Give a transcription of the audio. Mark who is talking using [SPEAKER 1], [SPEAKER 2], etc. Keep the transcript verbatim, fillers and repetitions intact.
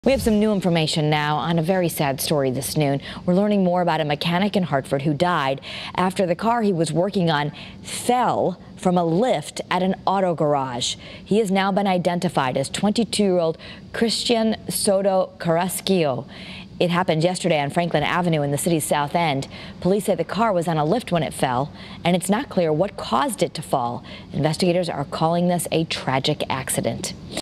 [SPEAKER 1] We have some new information now on a very sad story this noon. We're learning more about a mechanic in Hartford who died after the car he was working on fell from a lift at an auto garage. He has now been identified as twenty-two-year-old Christian Soto Carrasquillo. It happened yesterday on Franklin Avenue in the city's south end. Police say the car was on a lift when it fell, and it's not clear what caused it to fall. Investigators are calling this a tragic accident.